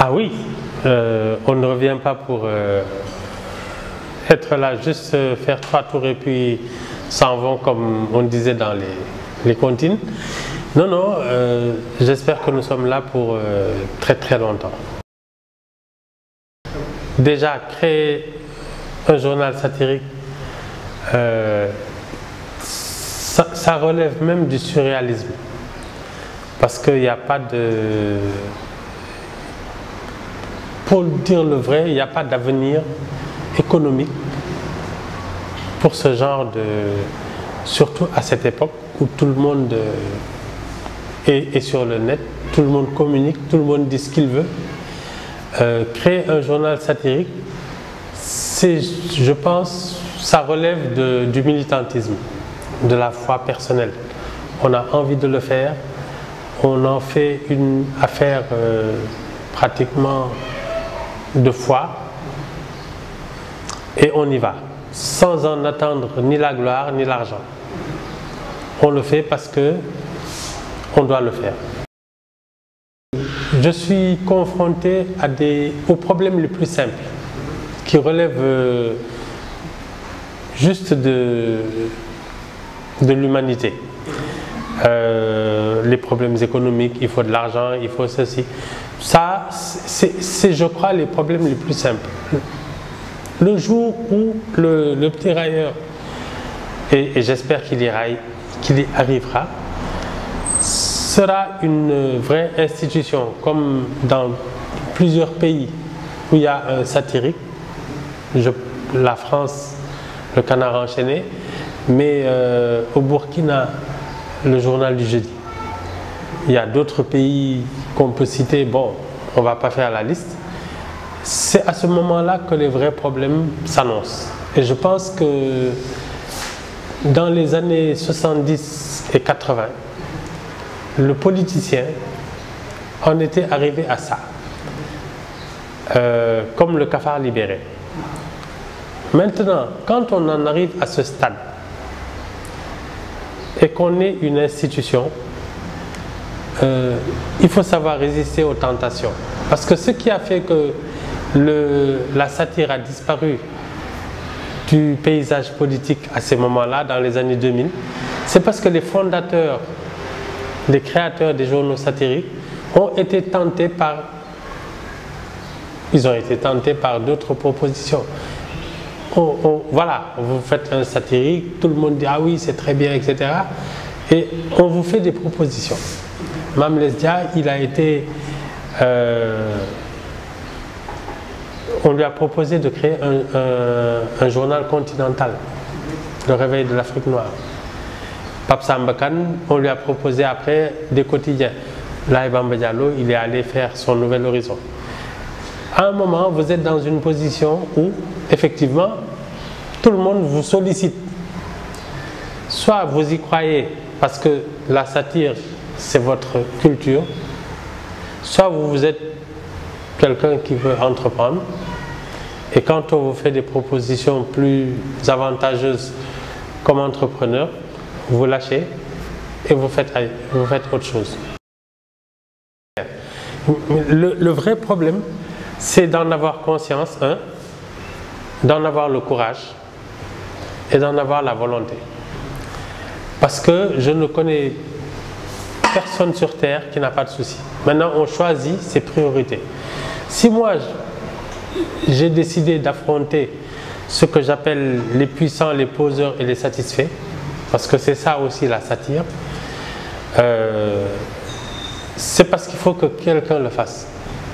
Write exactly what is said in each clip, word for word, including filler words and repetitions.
Ah oui, euh, on ne revient pas pour euh, être là, juste euh, faire trois tours et puis s'en vont comme on disait dans les, les comptines. Non, non, euh, j'espère que nous sommes là pour euh, très très longtemps. Déjà, créer un journal satirique, euh, ça, ça relève même du surréalisme. Parce qu'il n'y a pas de... Pour dire le vrai, il n'y a pas d'avenir économique pour ce genre de... Surtout à cette époque où tout le monde est, est sur le net, tout le monde communique, tout le monde dit ce qu'il veut. Euh, créer un journal satirique, c'est, je pense, ça relève de, du militantisme, de la foi personnelle. On a envie de le faire, on en fait une affaire euh, pratiquement de foi et on y va, sans en attendre ni la gloire ni l'argent. On le fait parce que on doit le faire. Je suis confronté à des, aux problèmes les plus simples, qui relèvent euh, juste de, de l'humanité. Euh, les problèmes économiques, il faut de l'argent, il faut ceci. Ça, c'est, je crois, les problèmes les plus simples. Le jour où le, le petit railleur, et, et j'espère qu'il y, qu'il y arrivera, sera une vraie institution, comme dans plusieurs pays où il y a un satirique, je, la France, le Canard enchaîné, mais euh, au Burkina, le journal du jeudi. Il y a d'autres pays qu'on peut citer, bon, on ne va pas faire la liste. C'est à ce moment-là que les vrais problèmes s'annoncent. Et je pense que dans les années soixante-dix et quatre-vingts, le politicien en était arrivé à ça, euh, comme le cafard libéré. Maintenant, quand on en arrive à ce stade et qu'on est une institution, euh, il faut savoir résister aux tentations. Parce que ce qui a fait que le, la satire a disparu du paysage politique à ces moments-là, dans les années deux mille, c'est parce que les fondateurs, les créateurs des journaux satiriques ont été tentés par, ils ont été tentés par d'autres propositions. On, on, voilà, vous faites un satirique, tout le monde dit ah oui c'est très bien, et cetera. Et on vous fait des propositions. Mame Less Dia, il a été, euh, on lui a proposé de créer un, un, un journal continental, le réveil de l'Afrique noire. Pape Samba Kane, on lui a proposé après des quotidiens. Laye Bamba Diallo, il est allé faire son Nouvel Horizon. À un moment, vous êtes dans une position où, effectivement, tout le monde vous sollicite. Soit vous y croyez parce que la satire, c'est votre culture, soit vous, vous êtes quelqu'un qui veut entreprendre, et quand on vous fait des propositions plus avantageuses comme entrepreneur, vous lâchez et vous faites, vous faites autre chose. Le, le vrai problème, c'est d'en avoir conscience, hein, d'en avoir le courage et d'en avoir la volonté. Parce que je ne connais personne sur Terre qui n'a pas de soucis. Maintenant, on choisit ses priorités. Si moi, j'ai décidé d'affronter ce que j'appelle les puissants, les poseurs et les satisfaits, parce que c'est ça aussi la satire, euh, c'est parce qu'il faut que quelqu'un le fasse.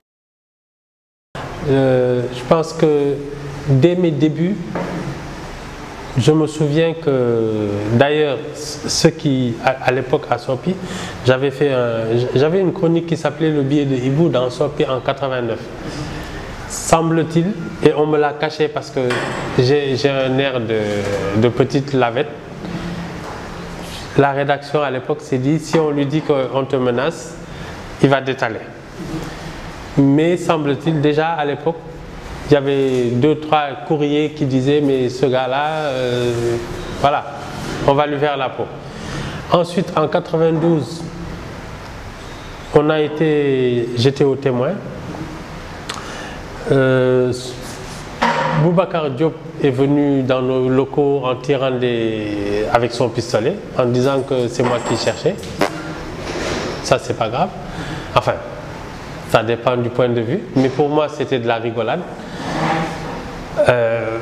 Euh, je pense que dès mes débuts, je me souviens que d'ailleurs, ceux qui, à, à l'époque à Sopi, j'avais fait un, j'avais une chronique qui s'appelait Le billet de Hibou dans Sopi en quatre-vingt-neuf. Semble-t-il, et on me l'a caché parce que j'ai un air de, de petite lavette. La rédaction à l'époque s'est dit, si on lui dit qu'on te menace, il va détaler. Mais semble-t-il, déjà à l'époque, il y avait deux, trois courriers qui disaient, mais ce gars-là, euh, voilà, on va lui faire la peau. Ensuite, en quatre-vingt-douze, on a été, j'étais au Témoin, Euh, Boubacar Diop est venu dans nos locaux en tirant des... avec son pistolet, en disant que c'est moi qui cherchais. Ça, c'est pas grave. Enfin, ça dépend du point de vue. Mais pour moi, c'était de la rigolade. Euh,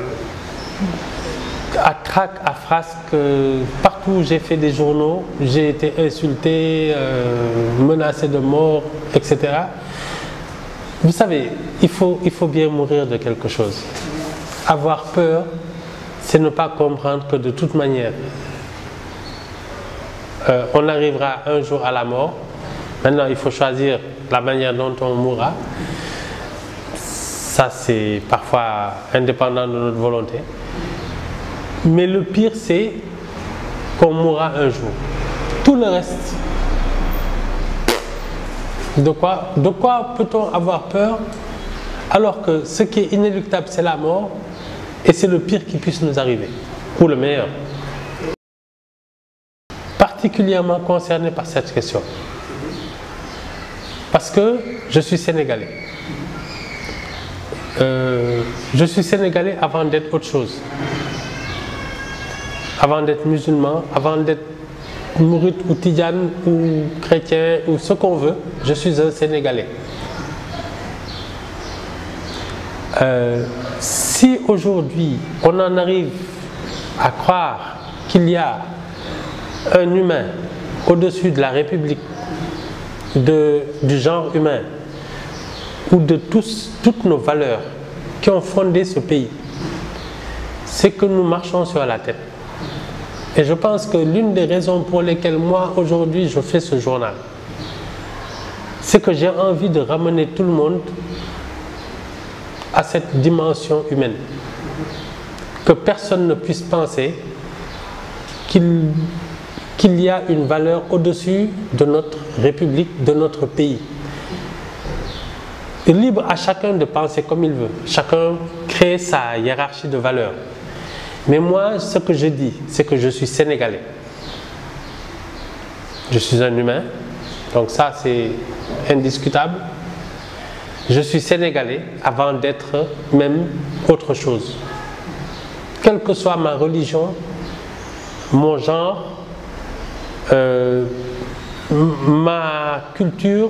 à Crac, à Frasque, partout où j'ai fait des journaux, j'ai été insulté, euh, menacé de mort, et cetera. Vous savez, il faut, il faut bien mourir de quelque chose. Avoir peur, c'est ne pas comprendre que de toute manière, euh, on arrivera un jour à la mort. Maintenant, il faut choisir la manière dont on mourra. Ça, c'est parfois indépendant de notre volonté. Mais le pire, c'est qu'on mourra un jour. Tout le reste, de quoi, de quoi peut-on avoir peur alors que ce qui est inéluctable, c'est la mort et c'est le pire qui puisse nous arriver, ou le meilleur. Particulièrement concerné par cette question. Parce que je suis sénégalais. Euh, je suis sénégalais avant d'être autre chose. Avant d'être musulman, avant d'être mouride ou tidjane ou chrétien ou ce qu'on veut, je suis un Sénégalais. Euh, si aujourd'hui on en arrive à croire qu'il y a un humain au-dessus de la République, de, du genre humain ou de tous, toutes nos valeurs qui ont fondé ce pays, c'est que nous marchons sur la tête. Et je pense que l'une des raisons pour lesquelles moi aujourd'hui je fais ce journal, c'est que j'ai envie de ramener tout le monde à cette dimension humaine. Que personne ne puisse penser qu'il qu'il y a une valeur au-dessus de notre République, de notre pays. Et libre à chacun de penser comme il veut. Chacun crée sa hiérarchie de valeurs. Mais moi, ce que je dis, c'est que je suis sénégalais. Je suis un humain, donc ça c'est indiscutable. Je suis sénégalais avant d'être même autre chose. Quelle que soit ma religion, mon genre, euh, ma culture,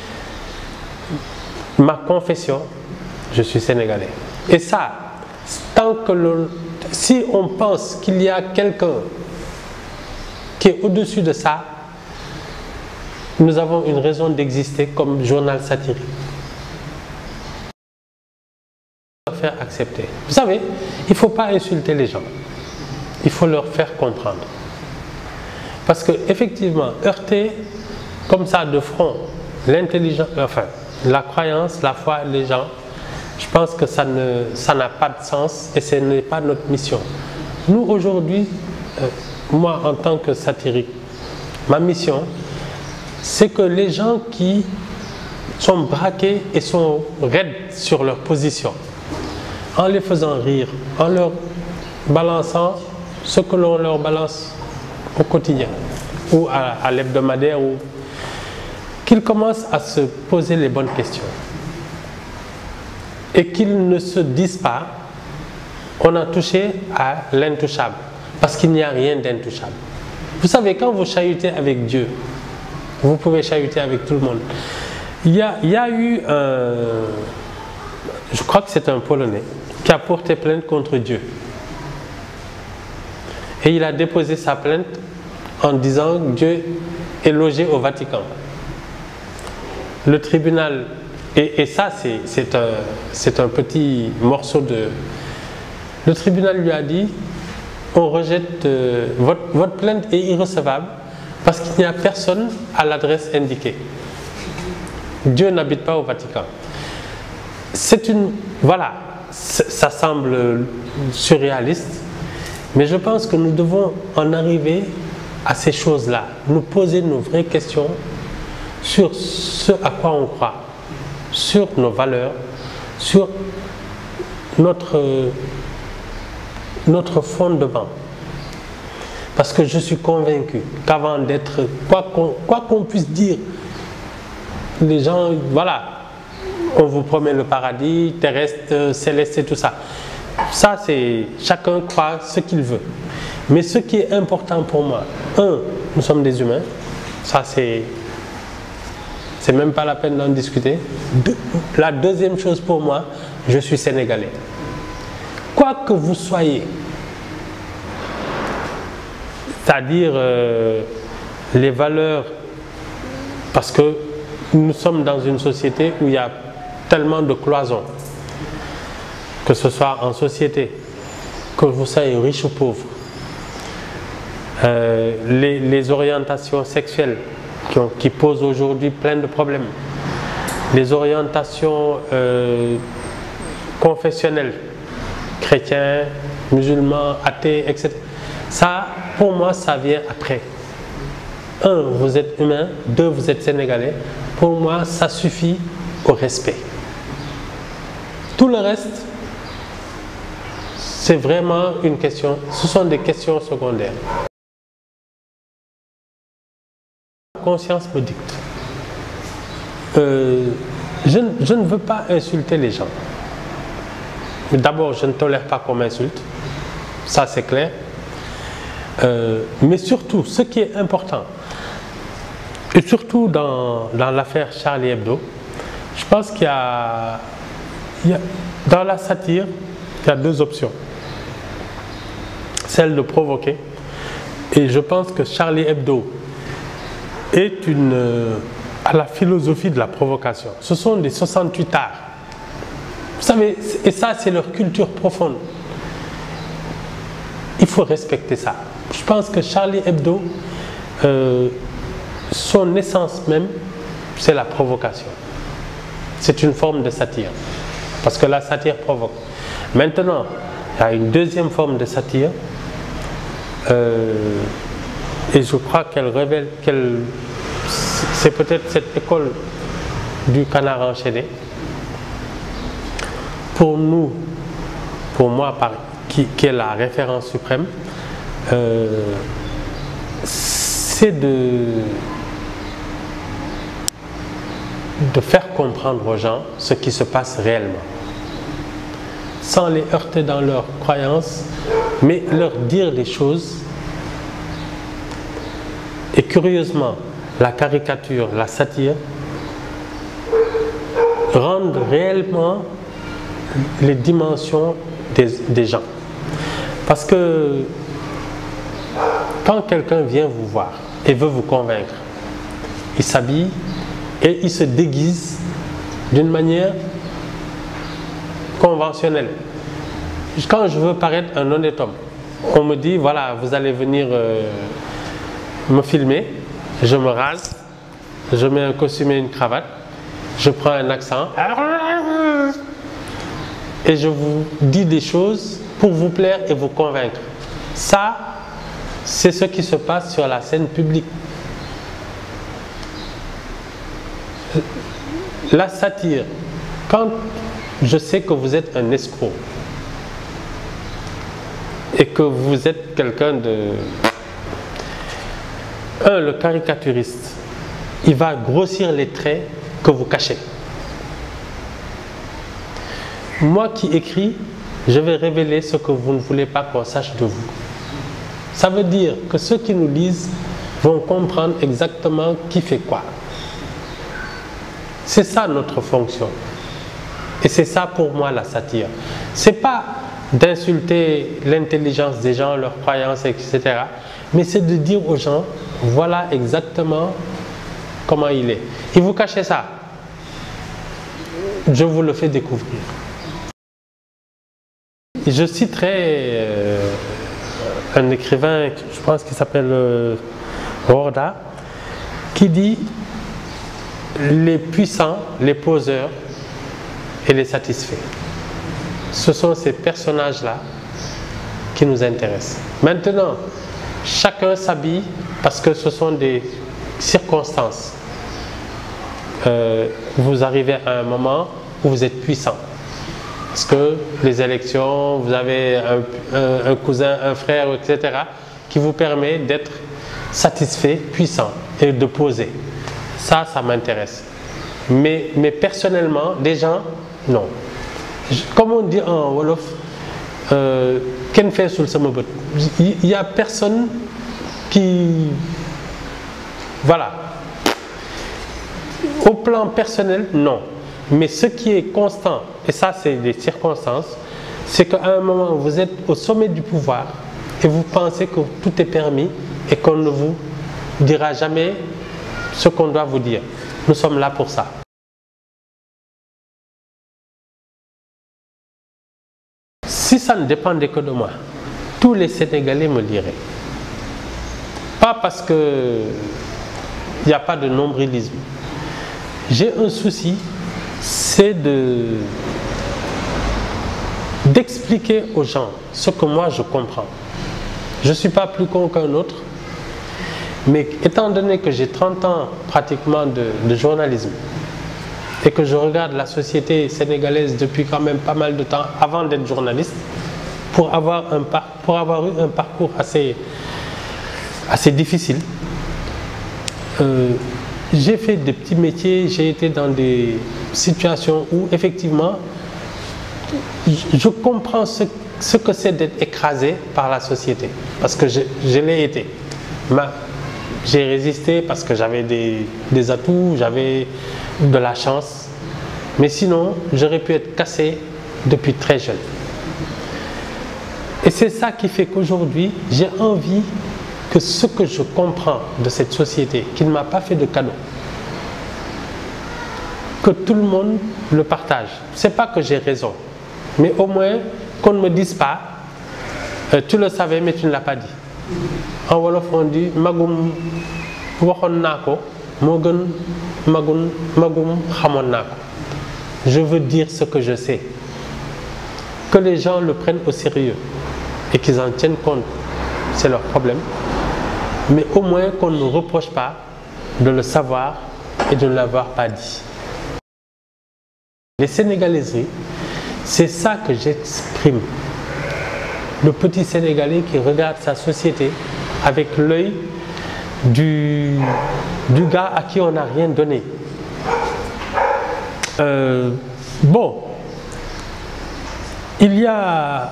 ma confession, je suis sénégalais. Et ça, tant que le... Si on pense qu'il y a quelqu'un qui est au-dessus de ça, nous avons une raison d'exister comme journal satirique. Faire accepter. Vous savez, il ne faut pas insulter les gens. Il faut leur faire comprendre. Parce que effectivement, heurter comme ça de front l'intelligence, enfin, la croyance, la foi, les gens, je pense que ça ne, ça n'a pas de sens et ce n'est pas notre mission. Nous, aujourd'hui, euh, moi, en tant que satirique, ma mission, c'est que les gens qui sont braqués et sont raides sur leur position, en les faisant rire, en leur balançant ce que l'on leur balance au quotidien, ou à, à l'hebdomadaire, ou qu'ils commencent à se poser les bonnes questions. Et qu'ils ne se disent pas, on a touché à l'intouchable, parce qu'il n'y a rien d'intouchable. Vous savez, quand vous chahutez avec Dieu, vous pouvez chahuter avec tout le monde. Il y a, il y a eu un, je crois que c'est un Polonais, qui a porté plainte contre Dieu. Et il a déposé sa plainte en disant que Dieu est logé au Vatican. Le tribunal... Et, et ça, c'est un, c'est un petit morceau de... Le tribunal lui a dit, on rejette, euh, votre, votre plainte est irrecevable parce qu'il n'y a personne à l'adresse indiquée. Dieu n'habite pas au Vatican. C'est une... Voilà, ça semble surréaliste, mais je pense que nous devons en arriver à ces choses-là, nous poser nos vraies questions sur ce à quoi on croit, sur nos valeurs, sur notre, notre fondement. Parce que je suis convaincu qu'avant d'être, quoi qu'on quoi qu'on puisse dire, les gens, voilà, on vous promet le paradis terrestre, céleste et tout ça. Ça, c'est chacun croit ce qu'il veut. Mais ce qui est important pour moi, un, nous sommes des humains. Ça, c'est c'est même pas la peine d'en discuter. Deux, la deuxième chose pour moi, je suis sénégalais. Quoi que vous soyez, c'est-à-dire euh, les valeurs, parce que nous sommes dans une société où il y a tellement de cloisons, que ce soit en société, que vous soyez riche ou pauvre, euh, les, les orientations sexuelles qui, ont, qui posent aujourd'hui plein de problèmes, les orientations euh, confessionnelles, chrétiens, musulmans, athées, et cetera. Ça, pour moi, ça vient après. Un, vous êtes humain. Deux, vous êtes sénégalais. Pour moi, ça suffit au respect. Tout le reste, c'est vraiment une question, ce sont des questions secondaires. La conscience me dicte. Euh, je, je ne veux pas insulter les gens. D'abord, je ne tolère pas qu'on m'insulte. Ça, c'est clair. Euh, mais surtout, ce qui est important, et surtout dans, dans l'affaire Charlie Hebdo, je pense qu'il y a, il y a, dans la satire, il y a deux options. Celle de provoquer, et je pense que Charlie Hebdo est une, euh, à la philosophie de la provocation. Ce sont des soixante-huit arts. Vous savez, et ça, c'est leur culture profonde. Il faut respecter ça. Je pense que Charlie Hebdo, euh, son essence même, c'est la provocation. C'est une forme de satire. Parce que la satire provoque. Maintenant, il y a une deuxième forme de satire. Euh, et je crois qu'elle révèle, qu'elle, c'est peut-être cette école du canard enchaîné. Pour nous, pour moi, par, qui, qui est la référence suprême, euh, c'est de, de faire comprendre aux gens ce qui se passe réellement, sans les heurter dans leurs croyances, mais leur dire des choses. Et curieusement, la caricature, la satire, rendent réellement les dimensions des, des gens. Parce que quand quelqu'un vient vous voir et veut vous convaincre, il s'habille et il se déguise d'une manière conventionnelle. Quand je veux paraître un honnête homme, on me dit, voilà, vous allez venir euh, me filmer, je me rase, je mets un costume et une cravate, je prends un accent et je vous dis des choses pour vous plaire et vous convaincre. Ça, c'est ce qui se passe sur la scène publique. La satire, quand je sais que vous êtes un escroc et que vous êtes quelqu'un de... Un, le caricaturiste, il va grossir les traits que vous cachez. Moi qui écris, je vais révéler ce que vous ne voulez pas qu'on sache de vous. Ça veut dire que ceux qui nous lisent vont comprendre exactement qui fait quoi. C'est ça notre fonction. Et c'est ça pour moi la satire. Ce n'est pas d'insulter l'intelligence des gens, leurs croyances, et cetera. Mais c'est de dire aux gens, voilà exactement comment il est. Et vous cachez ça, je vous le fais découvrir. Je citerai euh, un écrivain, je pense qu'il s'appelle euh, Rorda, qui dit les puissants, les poseurs et les satisfaits. Ce sont ces personnages-là qui nous intéressent. Maintenant, chacun s'habille parce que ce sont des circonstances. Euh, vous arrivez à un moment où vous êtes puissant. Parce que les élections, vous avez un, un, un cousin, un frère, et cetera, qui vous permet d'être satisfait, puissant et de poser. Ça, ça m'intéresse. Mais, mais personnellement, des gens, non. Comme on dit en Wolof, euh, Ken fait sous le samobot. Il n'y a personne qui... Voilà. Au plan personnel, non. Mais ce qui est constant, et ça c'est des circonstances, c'est qu'à un moment vous êtes au sommet du pouvoir et vous pensez que tout est permis et qu'on ne vous dira jamais ce qu'on doit vous dire. Nous sommes là pour ça. Si ça ne dépendait que de moi, tous les Sénégalais me liraient. Pas parce que il n'y a pas de nombrilisme. J'ai un souci, c'est de d'expliquer aux gens ce que moi je comprends. Je ne suis pas plus con qu'un autre, mais étant donné que j'ai trente ans pratiquement de, de journalisme et que je regarde la société sénégalaise depuis quand même pas mal de temps avant d'être journaliste, pour avoir, un, pour avoir eu un parcours assez, assez difficile, euh, j'ai fait des petits métiers, j'ai été dans des situations où effectivement je comprends ce, ce que c'est d'être écrasé par la société, parce que je, je l'ai été. J'ai résisté parce que j'avais des, des atouts, j'avais de la chance, mais sinon j'aurais pu être cassé depuis très jeune. Et c'est ça qui fait qu'aujourd'hui j'ai envie que ce que je comprends de cette société, qui ne m'a pas fait de cadeau, que tout le monde le partage. Ce n'est pas que j'ai raison, mais au moins qu'on ne me dise pas euh, tu le savais mais tu ne l'as pas dit. En Wolof on dit magum waxon nako mo gën magum magum xamon nako. Je veux dire ce que je sais, que les gens le prennent au sérieux et qu'ils en tiennent compte, c'est leur problème, mais au moins qu'on ne nous reproche pas de le savoir et de ne l'avoir pas dit. Les sénégalaiseries, c'est ça que j'exprime. Le petit Sénégalais qui regarde sa société avec l'œil du, du gars à qui on n'a rien donné. Euh, bon, il y a,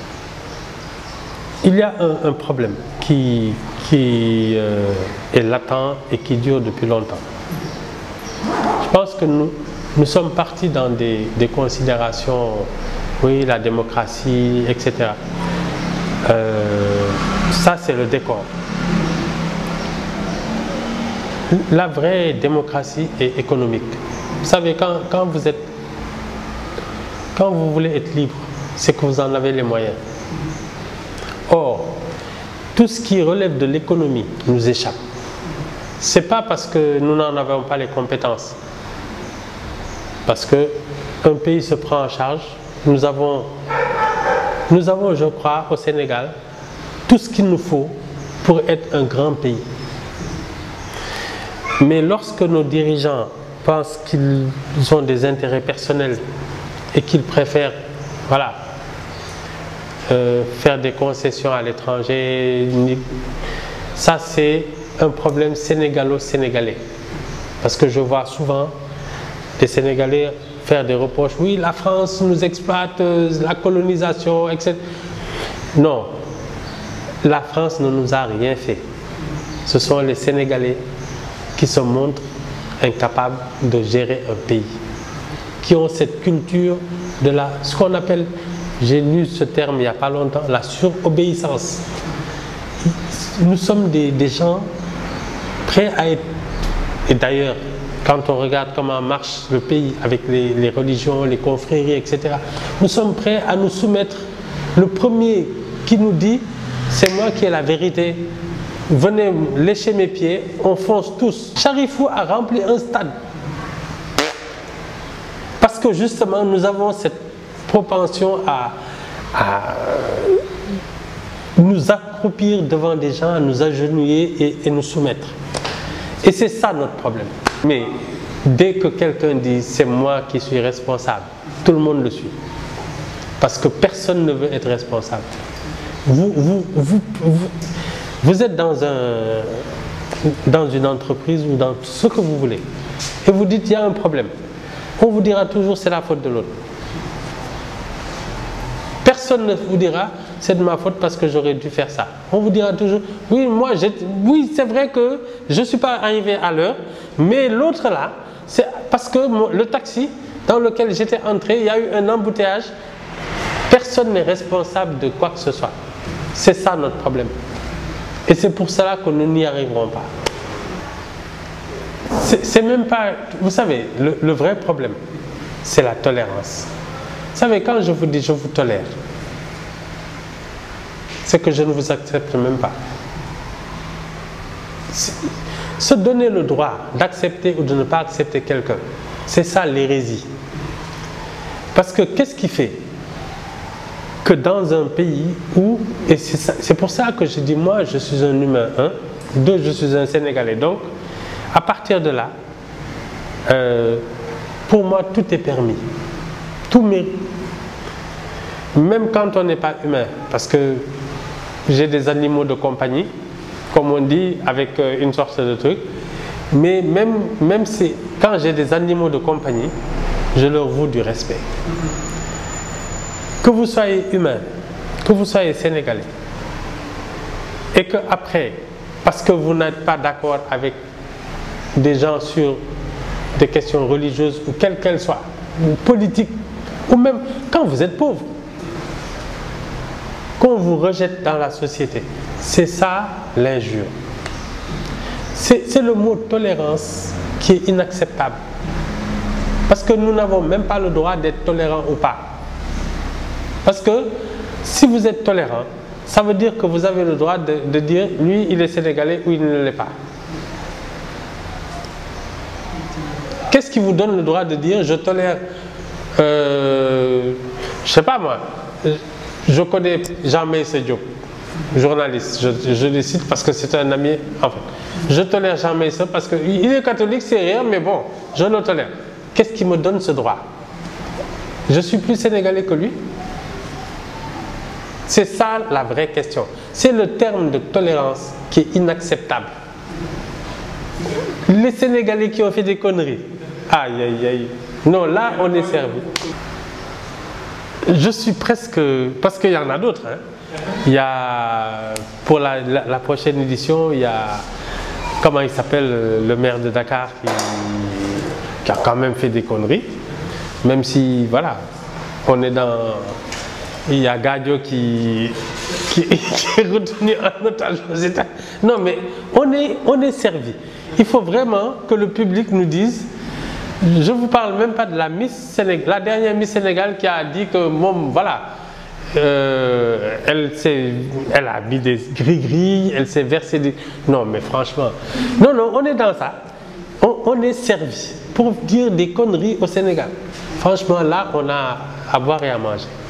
il y a un, un problème qui, qui euh, est latent et qui dure depuis longtemps. Je pense que nous, nous sommes partis dans des, des considérations, oui, la démocratie, et cetera. Euh, ça, c'est le décor. La vraie démocratie est économique. Vous savez, quand, quand vous êtes, quand vous voulez être libre, c'est que vous en avez les moyens. Or, tout ce qui relève de l'économie nous échappe. Ce n'est pas parce que nous n'en avons pas les compétences. Parce qu'un pays se prend en charge. Nous avons, nous avons, je crois, au Sénégal, tout ce qu'il nous faut pour être un grand pays. Mais lorsque nos dirigeants pensent qu'ils ont des intérêts personnels et qu'ils préfèrent, voilà, euh, faire des concessions à l'étranger, ça c'est un problème sénégalo-sénégalais. Parce que je vois souvent des Sénégalais faire des reproches. Oui, la France nous exploite, la colonisation, et cetera. Non, la France ne nous a rien fait. Ce sont les Sénégalais qui se montrent incapables de gérer un pays, qui ont cette culture de la, ce qu'on appelle, j'ai lu ce terme il n'y a pas longtemps, la surobéissance. Nous sommes des, des gens prêts à être, et d'ailleurs, quand on regarde comment marche le pays avec les, les religions, les confréries, et cetera, nous sommes prêts à nous soumettre. Le premier qui nous dit, c'est moi qui ai la vérité, venez lécher mes pieds, on fonce tous. Charifou a rempli un stade. Parce que justement, nous avons cette propension à, à nous accroupir devant des gens, à nous agenouiller et, et nous soumettre. Et c'est ça notre problème. Mais dès que quelqu'un dit c'est moi qui suis responsable, tout le monde le suit. Parce que personne ne veut être responsable. Vous, vous, vous, vous, vous êtes dans, un, dans une entreprise ou dans ce que vous voulez. et vous dites il y a un problème, on vous dira toujours c'est la faute de l'autre. Personne ne vous dira c'est de ma faute parce que j'aurais dû faire ça. On vous dira toujours oui, moi, oui, c'est vrai que je ne suis pas arrivé à l'heure, mais l'autre là, c'est parce que mon, le taxi dans lequel j'étais entré, il y a eu un embouteillage. Personne n'est responsable de quoi que ce soit. C'est ça notre problème. Et c'est pour cela que nous n'y arriverons pas. C'est même pas... Vous savez, le, le vrai problème, c'est la tolérance. Vous savez, quand je vous dis je vous tolère, c'est que je ne vous accepte même pas. Se donner le droit d'accepter ou de ne pas accepter quelqu'un, c'est ça l'hérésie. Parce que qu'est-ce qui fait que dans un pays où, et c'est pour ça que je dis moi je suis un humain, un, deux je suis un Sénégalais, donc à partir de là, euh, pour moi tout est permis, tout mérite, même quand on n'est pas humain, parce que j'ai des animaux de compagnie, comme on dit, avec une sorte de truc, mais même, même si, quand j'ai des animaux de compagnie, je leur voue du respect. Que vous soyez humain, que vous soyez sénégalais, et que après, parce que vous n'êtes pas d'accord avec des gens sur des questions religieuses ou quelles qu'elles soient, ou politiques, ou même quand vous êtes pauvre, qu'on vous rejette dans la société, c'est ça l'injure. C'est le mot tolérance qui est inacceptable. Parce que nous n'avons même pas le droit d'être tolérants ou pas. Parce que si vous êtes tolérant, ça veut dire que vous avez le droit de, de dire lui il est sénégalais ou il ne l'est pas. Qu'est-ce qui vous donne le droit de dire je tolère, euh, je sais pas moi, je connais Jean-Meïssa Diop, journaliste, je, je le cite parce que c'est un ami, en fait. Je tolère Jean-Meïssa parce qu'il est catholique, c'est rien, mais bon, je le tolère. Qu'est-ce qui me donne ce droit? Je suis plus sénégalais que lui? C'est ça la vraie question. C'est le terme de tolérance qui est inacceptable. Les Sénégalais qui ont fait des conneries, aïe aïe aïe, non là on est servi. Je suis presque, parce qu'il y en a d'autres, hein. Il y a, pour la, la, la prochaine édition, il y a, comment il s'appelle, le maire de Dakar qui, qui a quand même fait des conneries, même si, voilà, on est dans... Il y a Gadio qui, qui, qui est retenu en otage aux États. Non, mais on est, on est servi. Il faut vraiment que le public nous dise, je ne vous parle même pas de la Miss Sénégal, la dernière Miss Sénégal qui a dit que, bon, voilà, euh, elle, elle a mis des gris-gris, elle s'est versé des... Non, mais franchement, non, non, on est dans ça. On, on est servi pour dire des conneries au Sénégal. Franchement, là, on a à boire et à manger.